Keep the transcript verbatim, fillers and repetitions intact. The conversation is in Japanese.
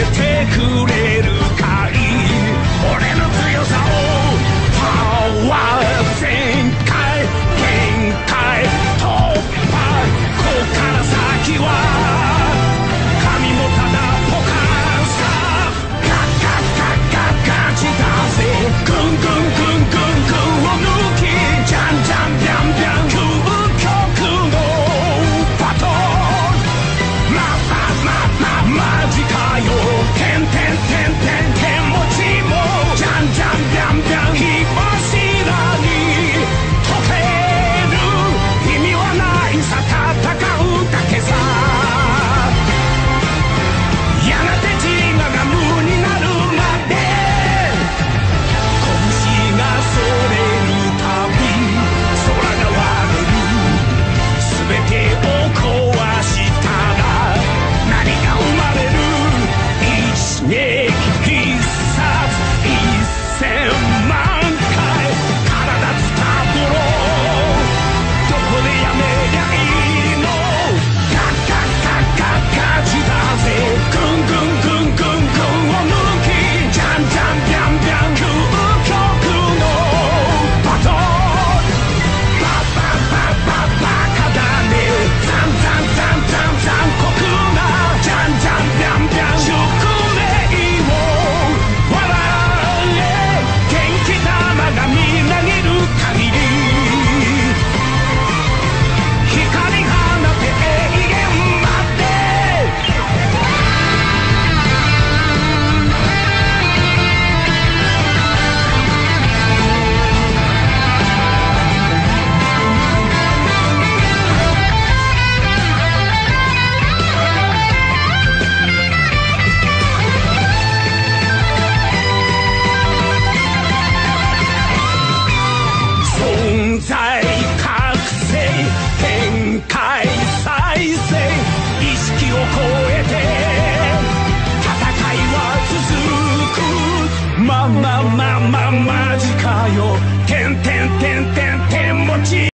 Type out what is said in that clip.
てくれるかい。俺の強さをパワー全開限界突破。こっから先は神もただポカンさ。ガッガッガッガッガチだぜ。グングングングングンを抜きじゃんじゃんビャンビャン究極のバトル。ままままマジかよ。てんてんてんてんてんもちもじゃんじゃんビャンビャン火柱に溶ける。意味はないさ戦うだけさ。やがて自我が無になるまで拳がそれるたび空が割れる。全てを壊したら何が生まれる。一撃必殺一千万回体つたぼろ。どこでやめりゃいいの。ガッガッガッガッガチだぜ。グングングングングンを抜きじゃんじゃんビャンビャン究極のバトル。バババババカだね。ザンザンザンザン残酷なじゃんじゃんビャンビャン宿命を笑え。元気玉がみなぎる限り光放て永遠まで。存在覚醒展開再生意識を超えて戦いは続く。ままままマジかよ。てんてんてんてんてんもち